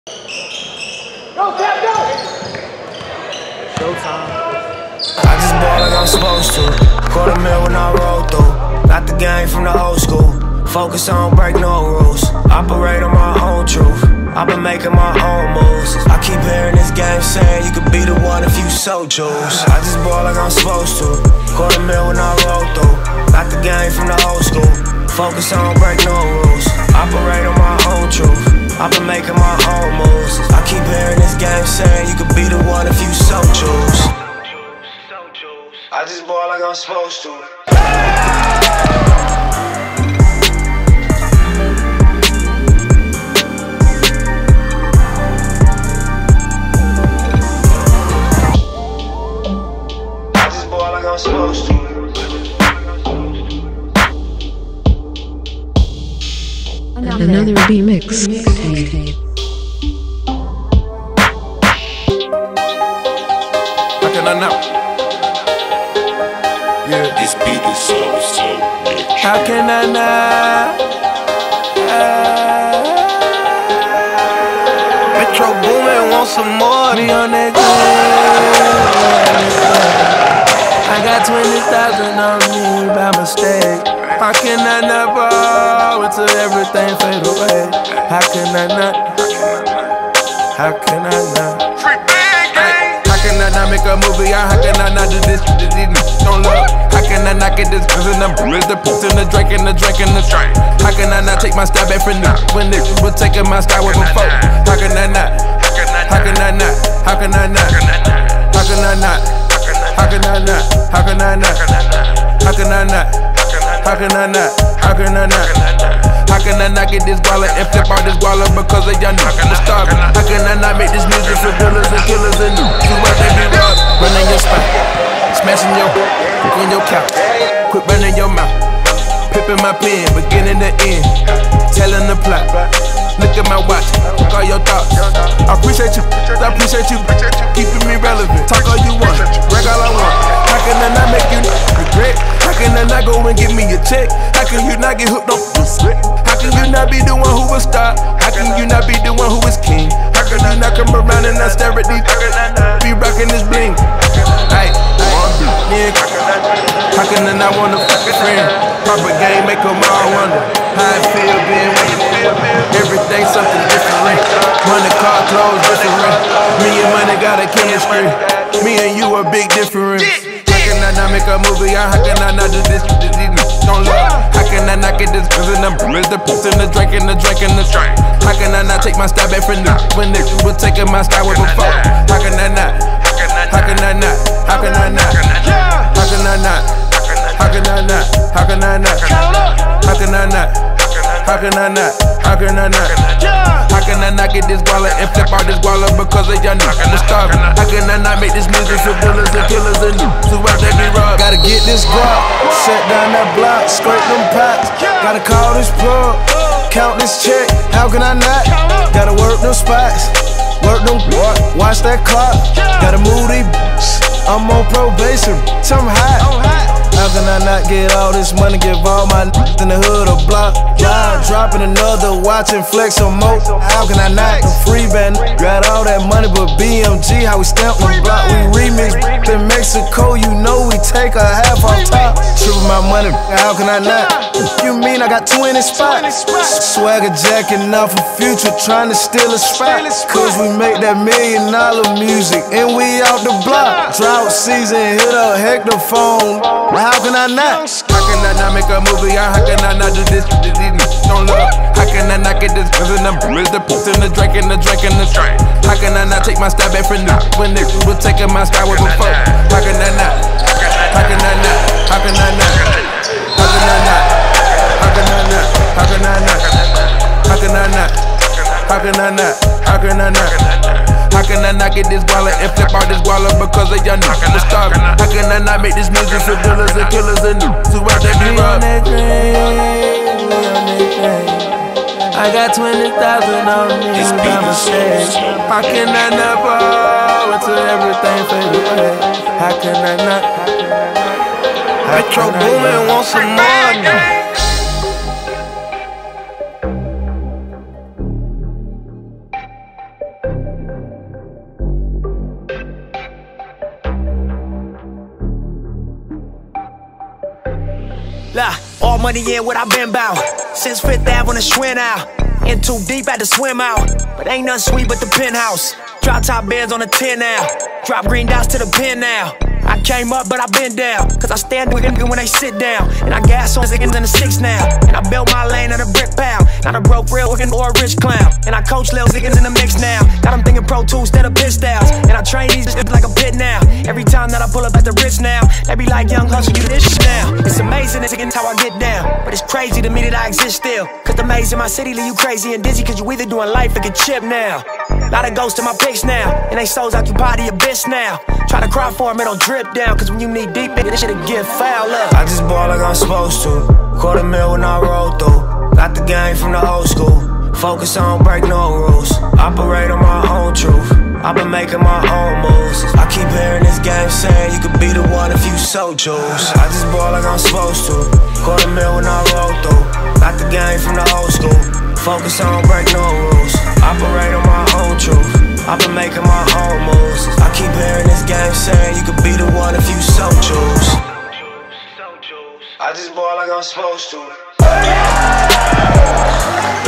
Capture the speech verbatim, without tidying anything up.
Go, Cap, go! Showtime. I just ball like I'm supposed to. Quarter mil when I roll through. Got the game from the old school. Focus on break no rules. Operate on my own truth. I've been making my own moves. I keep hearing this game saying you could be the one if you so choose. I just ball like I'm supposed to. Quarter mil when I roll through. Got the game from the old school. Focus on break no rules. Operate on my own truth. I've been making my own moves. I keep hearing this game saying you could be the one if you so choose. I just ball like I'm supposed to. I just ball like I'm supposed to. Another remix tape. How can I not? Yeah. This beat is so, so rich. How can I not? Metro Boomin want some more. Me on that I got twenty thousand on me by mistake. How can I not ball until everything fade away? How can I not? How can I not? How can I not make a movie? How can I not do this? Don't look. How can I not get this? Cause in the is the poops and the drink and the drink and the strain. How can I not take my style back from now? When they were taking my style with before. How can I not? How can I not? How can I not? How can I not? How can I not? How can I not? How can I not? How can I not? How can I not? How can I not get this guala and flip out this guala because of y'all niggas starving? How can I not make this music for dealers and killers and you? See what they be robbed? Running your spot, smashing your on your couch, quit running your mouth, pipping my pen, beginning to end, telling the plot. Look at my watch, all your thoughts. I appreciate you, I appreciate you, keeping me relevant. Talk all you want, break all I want. How can I not make you regret? How can I not go and give me a check? How can you not get hooked on this? How can you not be the one who will stop? How can you not be the one who is king? How can you not come around and not stare at these? Be rocking this bling. Ay, yeah. How can I not want a fucking friend? Proper game make them all wonder how it feel being with you. Everything something different. Money, car, clothes, different. Me and money got a chemistry. Me and you a big difference. How can I not make a movie? How can I not do this? Don't look. How can I not get this? Cause in the is the poops and the drink and the drink and the strain. How can I not take my style back from now? When they were taking my style with before. How can I not? How can I not? How can I not? How can I not? How can I not? How can I not? How can I not? How can I not? How can I not? How can I not get this guala and flip out this guala because of y'all niggas starving? How can I not make this music for dealers and killers and you? So why they be robbed? Gotta get this guap, shut down that block, scrape them pots. Gotta call this plug, count this check. How can I not? Gotta work them spots, work them, watch that clock. Gotta move these. I'm on probation, tell 'em hot. How can I not get all this money? Give all my n***s in the hood a block. Drive, dropping another, watching flex on mo. How can I not? The free band got all that money, but B M G, how we stamp the block. We remix in Mexico, you know we take a half off top. Triple my money, how can I not? You mean I got twenty spots? Swagger jacking off a future, trying to steal a spot. Cause we make that million dollar music, and we out the block. Drought season, hit a hectophone. How can I not? How can I not make a movie? How can I not do this? Don't look. How can I not get this? Cause in the is the poops and the drink and the drink and the strain. How can I not take my style back from now? When they were taking my style with before. How can I not? How can I not? How can I not? How can I not? How can I not? How can I not? How can I not? How can I not? How can I not? How can I not get this guala and flip out this guala because of y'all niggas starving? How can I not make this music for dealers and killers and you? So why they be robbed? I got twenty thousand on me by mistake. How can I not ball until everything fade away? How can I not? Metro Boomin want some more. Nah, all money in what I been bout. Since Fifth Avenue to Schwinn out. In too deep, had to swim out. But ain't nothing sweet but the penthouse. Drop top bands on the ten now. Drop green dots to the pen now. I came up, but I been down. Cause I stand with niggas when they sit down. And I gas on niggas in the six now. And I built my lane at a brick pound. Not a broke real looking or a rich clown. And I coach little niggas in the mix now. Got them thinking Pro Tools instead of piss styles. And I train these niggas like a pit now. Every time that I pull up at the Ritz now, they be like, young hustle, you this shit now. It's amazing, it's how I get down. But it's crazy to me that I exist still. Cause the maze in my city leave you crazy and dizzy. Cause you either doing life or get chipped now. Lot of ghosts in my pics now. And they souls occupied the abyss now. Try to cry for them, it don't drip down. Cause when you need deep, this shit'll get foul up. I just ball like I'm supposed to. Quarter mil when I roll through. Got the game from the old school. Focus on break no rules. Operate on my own truth. I've been making my own moves. I keep hearing this game saying you could be the one if you so choose. I just ball like I'm supposed to. Quarter mil when I roll through. Got the game from the old school. Focus on break no rules. Operate on my own truth. I've been making my own moves. I keep hearing this game saying you could be the one if you so choose. I just ball like I'm supposed to.